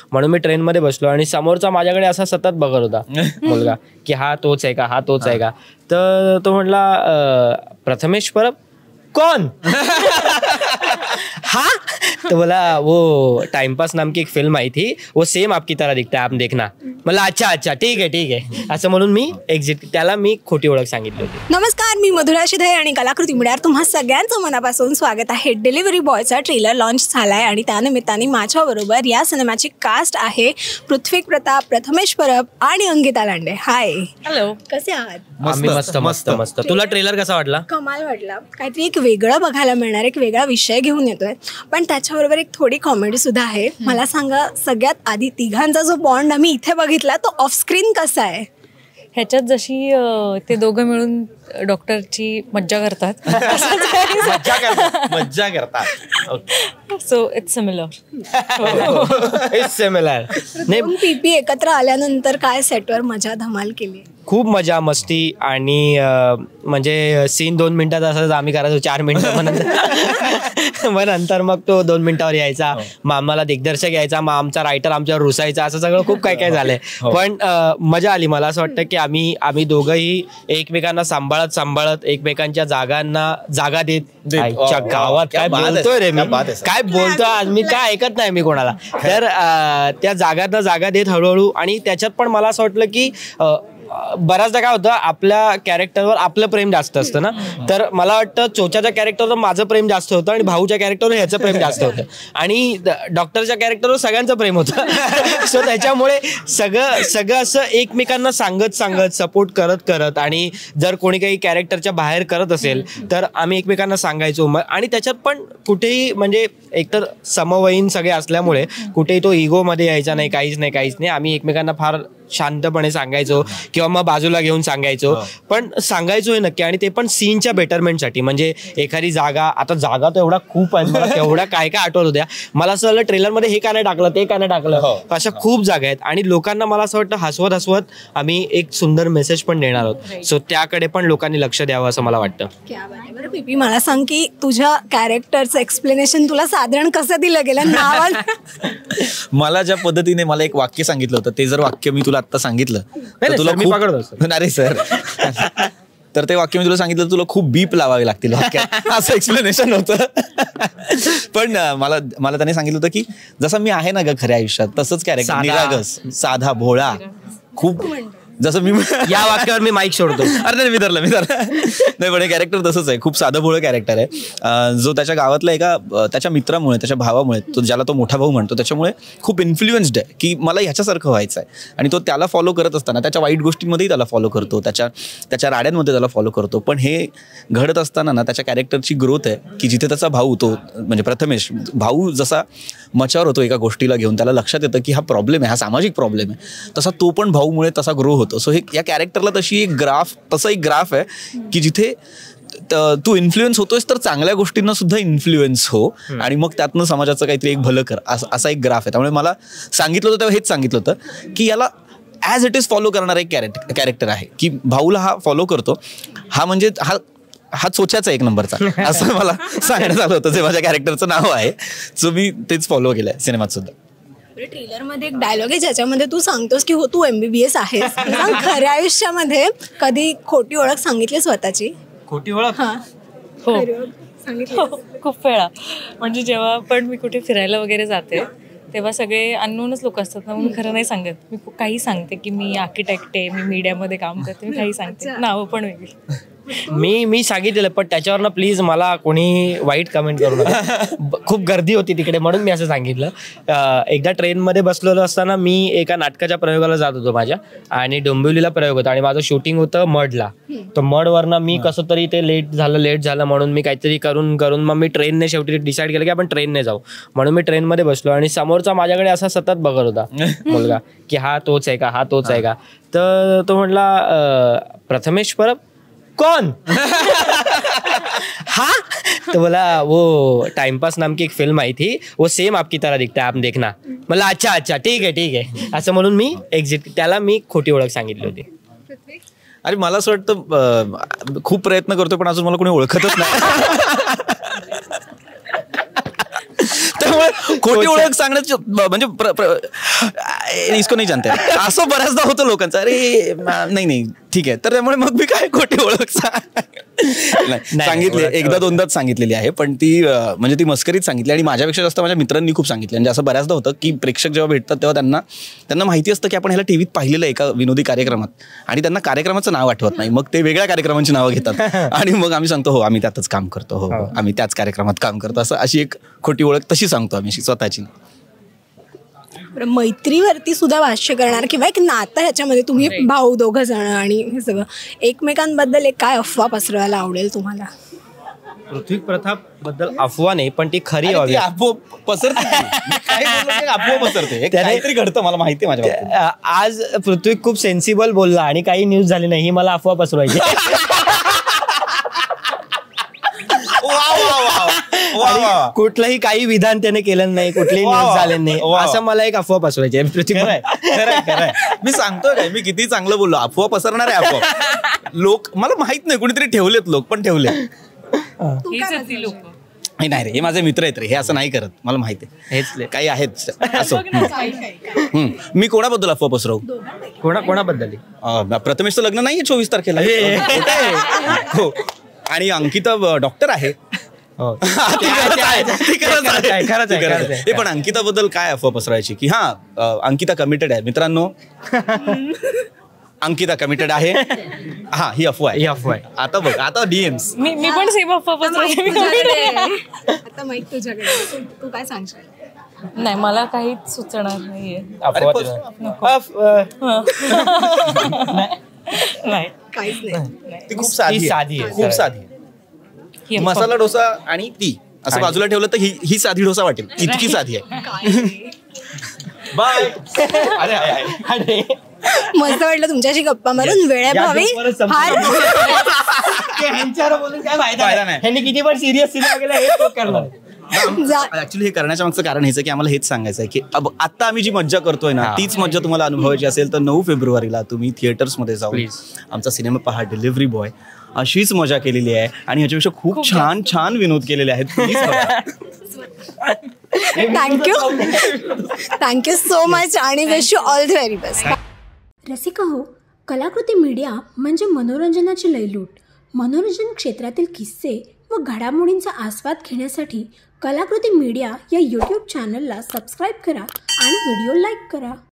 म्हणून मी ट्रेनमध्ये बसलो आणि समोरचा माझ्याकडे असा सतत बघत होता मुलगा की हा तोच आहे का, हा तोच आहे का. तर तो म्हटला प्रथमेश परब कौन हाँ. तो बोला वो टाइम पास नाम की एक फिल्म आई थी, वो सेम आपकी तरह दिखता है, आप देखना. मला अच्छा अच्छा ठीक आहे असं म्हणून मी एक्झिट त्याला मी खोटी ओळख सांगितली होती. नमस्कार, मी मधुरा शिधे आणि कलाकृती मीडियावर तुम्हा सगळ्यांचं मनापासून स्वागत आहे. डिलिव्हरी बॉयचा ट्रेलर लॉन्च झालाय आणि त्यानिमित्ताने माझ्याबरोबर या सिनेमाची कास्ट आहे पृथ्वी प्रताप, प्रथमेश परब आणि अंकिता लांडे. हाय. हॅलो. कसे आहात? आम्ही मस्त मस्त मस्त. तुला ट्रेलर कसा वाटला? कमाल वाटला. काहीतरी एक वेगळं बघायला मिळणार, एक वेगळा विषय घेऊन येतोय, पण त्याच्याबरोबर एक थोडी कॉमेडी सुद्धा आहे. मला सांगा, सगळ्यात आधी तिघांचा जो बॉन्ड आम्ही इथे बघितला तो ऑफस्क्रीन कसा आहे? ह्याच्यात जशी ते दोघं मिळून डॉक्टरची मज्जा करतात मज्जा करतात so it's similar. It's similar. नाही, पीपी एकत्र आल्यानंतर काय सेटवर मजा धमाल केली? खूप मजा मस्ती आणि म्हणजे सीन 2 मिनिटात असायचं, आम्ही करायचो 4 मिनिटं. मग नंतर मग तो 2 मिनिटावर यायचा, मग आम्हाला दिग्दर्शक यायचा, मग आमचा रायटर आमच्यावर रुसायचा, असं सगळं खूप काय काय झालंय. पण मजा आली. मला असं वाटतं की आम्ही दोघंही एकमेकांना सांभाळत एकमेकांच्या जागांना जागा देत. गावात काय बोलतोय रे मी, काय बोलतोय आज मी, काय ऐकत नाही मी कोणाला. तर त्या जागांना जागा देत हळूहळू. आणि त्याच्यात पण मला असं वाटलं की बऱ्याचदा काय होतं, आपल्या कॅरेक्टरवर आपलं प्रेम जास्त असतं ना. तर मला वाटतं चोच्याच्या कॅरेक्टरवर माझं प्रेम जास्त होतं आणि भाऊच्या कॅरेक्टरवर ह्याचं प्रेम जास्त होतं आणि डॉक्टरच्या कॅरेक्टरवर सगळ्यांचं प्रेम होतं. सो त्याच्यामुळे सगळं असं एकमेकांना सांगत सपोर्ट करत आणि जर कोणी काही कॅरेक्टरच्या बाहेर करत असेल तर आम्ही एकमेकांना सांगायचो. आणि त्याच्यात पण कुठेही म्हणजे एकतर समवयीन सगळे असल्यामुळे कुठेही तो इगोमध्ये यायचा नाही, काहीच नाही. आम्ही एकमेकांना फार शांतपणे सांगायचो किंवा मग बाजूला घेऊन सांगायचो, पण सांगायचोय नक्की. आणि ते पण सीनच्या बेटरमेंटसाठी. म्हणजे एखादी जागा तर एवढा खूप आहे, मला तेवढा काय आठवत होत्या. मला असं झालं ट्रेलरमध्ये हे का नाही टाकलं, ते का नाही टाकलं, अशा खूप जागा आहेत. आणि लोकांना मला असं वाटतं हसवत आम्ही एक सुंदर मेसेज पण देणार आहोत. सो त्याकडे पण लोकांनी लक्ष द्यावं असं मला वाटतं. बरं पीपी, मला सांग की तुझ्या कॅरेक्टरचं एक्सप्लेनेशन तुला साधारण कसं दिलं गेलं नावाला? मला ज्या पद्धतीने मला एक वाक्य सांगितलं होतं, ते जर वाक्य मी तुला आता सांगितलं तर तुला मी पकडतो. अरे सर, तर ते वाक्य मी तुला सांगितलं तुला खूप बीप लावावे लागतील वाक्यात, असं एक्सप्लेनेशन होतं. पण मला त्याने सांगितलं होतं की जसं मी आहे ना ग खऱ्या आयुष्यात, तसंच कॅरेक्टर निरागस, साधा भोळा, खूप जसं मी या वाक्यावर मी माईक सोडतो. अरे नाही, मी धरलं नाही. पण हे कॅरेक्टर तसंच आहे, खूप साधं भोळं कॅरेक्टर आहे, जो त्याच्या गावातला एका त्याच्या मित्रामुळे, त्याच्या भावामुळे, तो ज्याला तो मोठा भाऊ म्हणतो, त्याच्यामुळे खूप इन्फ्लुएन्स्ड आहे की मला ह्याच्यासारखं व्हायचं आहे. आणि तो त्याला फॉलो करत असताना त्याच्या वाईट गोष्टींमध्येही त्याला फॉलो करतो, त्याच्या राड्यांमध्ये त्याला फॉलो करतो. पण हे घडत असताना ना त्याच्या कॅरेक्टरची ग्रोथ आहे की जिथे त्याचा भाऊ, तो म्हणजे प्रथमेश भाऊ जसा मचावर होतो एका गोष्टीला घेऊन, त्याला लक्षात येतं की हा प्रॉब्लेम आहे, हा सामाजिक प्रॉब्लेम आहे, तसा तो पण भाऊमुळे तसा ग्रो होतो. सो हे या कॅरेक्टरला तसं एक ग्राफ आहे की जिथे तू इन्फ्लुएन्स होतोयस तर चांगल्या गोष्टींना सुद्धा इन्फ्लुएन्स हो आणि मग त्यातनं समाजाचं काहीतरी एक भलं कर, असा एक ग्राफ आहे. त्यामुळे मला सांगितलं होतं तेव्हा हेच सांगितलं होतं की याला ॲज इट इज फॉलो करणारा एक कॅरेक्टर आहे की भाऊला हा फॉलो करतो, हा म्हणजे हा चोच्याचा 1 नंबरचा, असं मला सांगण्यात आलं होतं जे माझ्या कॅरेक्टरचं नाव आहे. सो मी तेच फॉलो केलंय सिनेमात सुद्धा. ट्रेलर मध्ये एक डायलॉग आहे ज्याच्यामध्ये तू सांगतोस की हो तू MBBS आहेस. खऱ्या आयुष्यामध्ये कधी खोटी ओळख सांगितली स्वतःची? खोटी ओळख? हो, खूप वेळा. म्हणजे जेव्हा पण मी कुठे फिरायला वगैरे जाते तेव्हा सगळे अननोनच लोक असतात ना, म्हणून खरं नाही सांगत. मी काही सांगते की मी आर्किटेक्ट आहे, मी मीडियामध्ये काम करते, मी काही सांगते, नावं पण वेगळी. मी सांगितलेलं, पण त्याच्यावर प्लीज मला कोणी वाईट कमेंट करू नका. खूप गर्दी होती तिकडे म्हणून मी असं सांगितलं. एकदा ट्रेनमध्ये बसलेलो असताना मी एका नाटकाच्या प्रयोगाला जात होतो माझ्या, आणि डोंबिवलीला प्रयोग होता आणि माझं शूटिंग होतं मडला. तर मडवरनं मी कसं तरी ते लेट झालं म्हणून मी काहीतरी करून मग मी ट्रेनने शेवटी डिसाईड केलं की आपण ट्रेनने जाऊ. म्हणून मी ट्रेनमध्ये बसलो आणि समोरचा माझ्याकडे असा सतत बघत होता मुलगा की हा तोच आहे का. तर तो म्हटला प्रथमेश परब कौन हाँ. तो बोला वो टाइम पास नाम की एक फिल्म आई थी, वो सेम आपकी तरह दिखता है, आप देखना. मला अच्छा ठीक आहे असं म्हणून मी एक्झिट त्याला मी खोटी ओळख सांगितली होती. अरे मला असं वाटतं खूप प्रयत्न करतोय पण अजून मला कोणी ओळखतच नाही. त्यामुळे खोटी ओळख सांगण्याची म्हणजे इसको नाही जानते असं बऱ्याचदा होतं लोकांचं. अरे नाही ठीक आहे. तर त्यामुळे मग मी काय खोटी ओळख सांगितली, एकदा दोनदाच सांगितलेली आहे, पण ती म्हणजे ती मस्करीत सांगितली. आणि माझ्यापेक्षा जास्त माझ्या मित्रांनी खूप सांगितले. म्हणजे असं बऱ्याचदा होतं की प्रेक्षक जेव्हा भेटतात तेव्हा त्यांना माहिती असतं की आपण ह्याला टीव्हीत पाहिलेलं आहे एका विनोदी कार्यक्रमात, आणि त्यांना कार्यक्रमाचं नाव आठवत नाही. मग ते वेगळ्या कार्यक्रमांची नावं घेतात आणि मग आम्ही सांगतो हो आम्ही त्यातच काम करतो, हो आम्ही त्याच कार्यक्रमात काम करतो. अशी एक खोटी ओळख तशी सांगतो आम्ही स्वतःची. मैत्रीवरती सुद्धा भाष्य करणार किंवा एक नातं ह्याच्यामध्ये तुम्ही भाऊ दोघं जण आणि हे सगळं एकमेकांबद्दल एक काय अफवा पसरवायला आवडेल तुम्हाला? पृथ्वी प्रताप बद्दल अफवा नाही, पण ती खरी पसरते. अफवा पसरते, काहीतरी घडतं मला माहिती आहे माझ्या. आज पृथ्वी खूप सेन्सिबल बोलला आणि काही न्यूज झाली नाही, ही मला अफवा पसरवायची. कुठलंही काही विधान त्याने केलं नाही, कुठलीही न्यूज झाले नाही, असं मला एक अफवा पसरायची आहे. खरंय मी सांगतोय काय, मी किती चांगलं बोललो. अफवा पसरणार आहे अफवा. लोक मला माहित नाही, कुणीतरी ठेवलेत लोक, पण ठेवले नाही रे, हे माझे मित्र आहेत रे, हे असं नाही करत, मला माहिती आहे. हेच काही आहेत असं. मी कोणाबद्दल अफवा पसरवू? कोणाबद्दल? प्रथमेशचं लग्न नाहीये 24 तारखेला. हो, आणि अंकिता डॉक्टर आहे. पण अंकिताबद्दल काय अफवा पसरायची की अंकिता कमिटेड आहे. मित्रांनो, अंकिता कमिटेड आहे. ही अफवा आहे. आता बघ, आता डीएम्स मी पण सेम अफवा पसरवते. आता माहित तुझ्याकडे, तू काय सांगशील? नाही, मला काहीच सुचणार नाहीये. नाही, काहीच नाही. ती खूप साधी आहे, खूप साधी. मसाला डोसा आणि ती असं बाजूला ठेवलं तर ही साधी डोसा वाटेल, इतकी साधी आहे. बाय. अरे मस्त वाटलं तुमच्याशी गप्पा मारून. वेळेभावी बोलून काय फायदा नाही. ह्यांनी किती पण सिरियस सिनेमा केला हे करणार. ऍक्च्युली हे करण्याच्या मागचं कारण हेच की आम्हाला हेच सांगायचं आहे की आता आम्ही जी मज्जा करतोय ना, तीच मज्जा तुम्हाला अनुभवायची असेल तर 9 फेब्रुवारीला तुम्ही थिएटर्समध्ये जाऊन आमचा सिनेमा पहा, डिलिव्हरी बॉय. अशीच मजा केलेली आहे आणि ह्याच्यापेक्षा खूप छान छान विनोद केलेले आहेत. थँक्यू सो मच आणि wish you all the very best. Rasika हो, कलाकृती मीडिया म्हणजे मनोरंजनाची लयलूट. मनोरंजन क्षेत्रातील किस्से व घडामोडींचा आस्वाद घेण्यासाठी कलाकृती मीडिया या यूट्यूब चॅनलला सबस्क्राईब करा आणि व्हिडिओ लाईक करा.